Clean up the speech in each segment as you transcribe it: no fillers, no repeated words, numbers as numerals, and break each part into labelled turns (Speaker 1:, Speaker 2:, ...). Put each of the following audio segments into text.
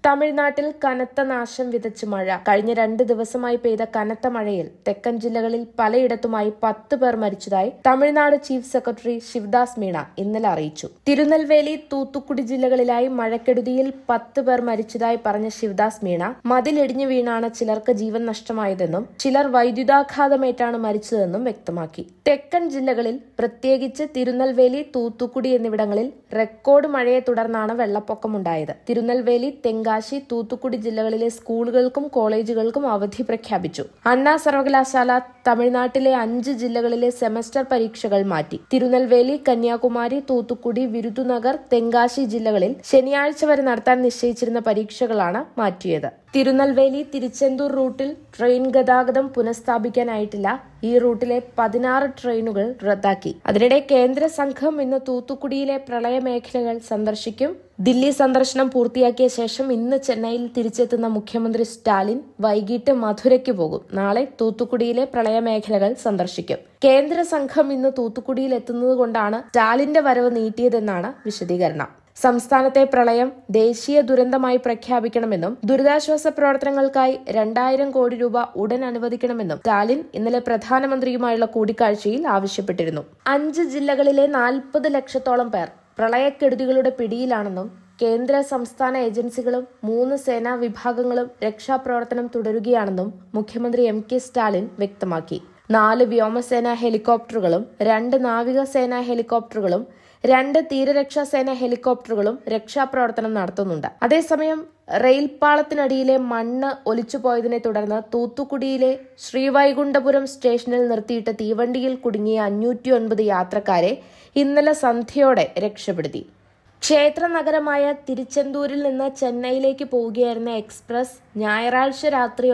Speaker 1: തമിഴ്നാട്ടിൽ കനത്ത നാശം വിതച്ച് മഴ. കഴിഞ്ഞ 2 ദിവസമായി പെയ്ത കനത്ത മഴയിൽ തെക്കൻ ജില്ലകളിൽ പലയിടത്തുമായി 10 പേർ മരിച്ചതായി തമിഴ്നാട് ചീഫ് സെക്രട്ടറി ശിവദാസ് മീണ ഇന്നലെ അറിയിച്ചു. തിരുനെൽവേലി, തൂത്തുക്കുടി ജില്ലകളിലായി മഴക്കെടുതിയിൽ 10 പേർ മരിച്ചതായി പറഞ്ഞ ശിവദാസ് മീണ, മതിലിടിഞ്ഞു വീണാണ് ചിലർക്ക് ജീവൻ നഷ്ടമായതെന്നും ചിലർ വൈദ്യുതാഘാതമേറ്റാണ് മരിച്ചതെന്നും വ്യക്തമാക്കി. തെക്കൻ ജില്ലകളിൽ, പ്രത്യേകിച്ച് തിരുനെൽവേലി, തൂത്തുക്കുടി എന്നിവിടങ്ങളിൽ റെക്കോർഡ് മഴയെ തുടർന്നാണ് വെള്ളപ്പൊക്കമുണ്ടായത്. തിരുനെൽവേലി, തെങ്കാശി, തൂത്തുക്കുടി ജില്ലകളിലെ സ്കൂളുകൾക്കും കോളേജുകൾക്കും അവധി പ്രഖ്യാപിച്ചു. അണ്ണാ സർവകലാശാല തമിഴ്നാട്ടിലെ 5 ജില്ലകളിലെ സെമസ്റ്റർ പരീക്ഷകൾ മാറ്റി. തിരുനെൽവേലി, കന്യാകുമാരി, തൂത്തുക്കുടി, വിരുദുനഗർ, തെങ്കാശി ജില്ലകളിൽ ശനിയാഴ്ച വരെ നടത്താൻ നിശ്ചയിച്ചിരുന്ന പരീക്ഷകളാണ് മാറ്റിയത്. തിരുനെൽവേലി തിരുച്ചെന്തൂർ റൂട്ടിൽ ട്രെയിൻ ഗതാഗതം പുനഃസ്ഥാപിക്കാനായിട്ടില്ല. ഈ റൂട്ടിലെ 16 ട്രെയിനുകൾ റദ്ദാക്കി. അതിനിടെ കേന്ദ്ര സംഘം ഇന്ന് തൂത്തുക്കുടിയിലെ പ്രളയ മേഖലകൾ സന്ദർശിക്കും. ദില്ലി സന്ദർശനം പൂർത്തിയാക്കിയ ശേഷം ഇന്ന് ചെന്നൈയിൽ തിരിച്ചെത്തുന്ന മുഖ്യമന്ത്രി സ്റ്റാലിൻ വൈകിട്ട് മധുരയ്ക്ക് പോകും. നാളെ തൂത്തുക്കുടിയിലെ പ്രളയ മേഖലകൾ സന്ദർശിക്കും. കേന്ദ്ര സംഘം ഇന്ന് തൂത്തുക്കുടിയിൽ എത്തുന്നതുകൊണ്ടാണ് സ്റ്റാലിന്റെ വരവ് നീട്ടിയതെന്നാണ് വിശദീകരണം. സംസ്ഥാനത്തെ പ്രളയം ദേശീയ ദുരന്തമായി പ്രഖ്യാപിക്കണമെന്നും ദുരിതാശ്വാസ പ്രവർത്തനങ്ങൾക്കായി 2000 കോടി രൂപ ഉടൻ അനുവദിക്കണമെന്നും സ്റ്റാലിൻ ഇന്നലെ പ്രധാനമന്ത്രിയുമായുള്ള കൂടിക്കാഴ്ചയിൽ ആവശ്യപ്പെട്ടിരുന്നു. 5 ജില്ലകളിലെ 40 ലക്ഷത്തോളം പേർ പ്രളയക്കെടുതികളുടെ പിടിയിലാണെന്നും കേന്ദ്ര സംസ്ഥാന ഏജൻസികളും 3 സേനാ വിഭാഗങ്ങളും രക്ഷാപ്രവർത്തനം തുടരുകയാണെന്നും മുഖ്യമന്ത്രി MK സ്റ്റാലിൻ വ്യക്തമാക്കി. 4 വ്യോമസേനാ ഹെലികോപ്റ്ററുകളും 2 നാവികസേനാ ഹെലികോപ്റ്ററുകളും 2 തീരരക്ഷാസേന ഹെലികോപ്റ്ററുകളും രക്ഷാപ്രവർത്തനം നടത്തുന്നുണ്ട്. അതേസമയം റെയിൽപാളത്തിനടിയിലെ മണ്ണ് ഒലിച്ചുപോയതിനെ തുടർന്ന് തൂത്തുക്കുടിയിലെ ശ്രീവൈകുണ്ഠപുരം സ്റ്റേഷനിൽ നിർത്തിയിട്ട തീവണ്ടിയിൽ കുടുങ്ങിയ 509 യാത്രക്കാരെ ഇന്നലെ സന്ധ്യയോടെ രക്ഷപ്പെടുത്തി. ക്ഷേത്ര നഗരമായ തിരുച്ചെന്തൂരിൽ നിന്ന് ചെന്നൈയിലേക്ക് പോവുകയായിരുന്ന എക്സ്പ്രസ് ഞായറാഴ്ച രാത്രി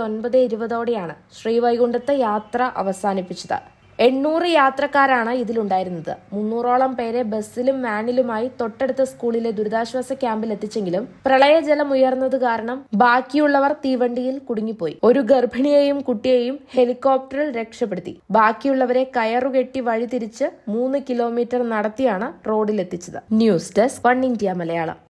Speaker 1: 9:20 ശ്രീവൈകുണ്ഠത്ത് യാത്ര അവസാനിപ്പിച്ചത്. 800 യാത്രക്കാരാണ് ഇതിലുണ്ടായിരുന്നത്. 300ഓളം പേരെ ബസ്സിലും വാനിലുമായി തൊട്ടടുത്ത സ്കൂളിലെ ദുരിതാശ്വാസ ക്യാമ്പിൽ എത്തിച്ചെങ്കിലും പ്രളയജലം ഉയർന്നത് കാരണം ബാക്കിയുള്ളവർ തീവണ്ടിയിൽ കുടുങ്ങിപ്പോയി. ഒരു ഗർഭിണിയെയും കുട്ടിയെയും ഹെലികോപ്റ്ററിൽ രക്ഷപ്പെടുത്തി. ബാക്കിയുള്ളവരെ കയറുകെട്ടി വഴിതിരിച്ച് 3 കിലോമീറ്റർ നടത്തിയാണ് റോഡിലെത്തിച്ചത്. News desk, one India Malayalam.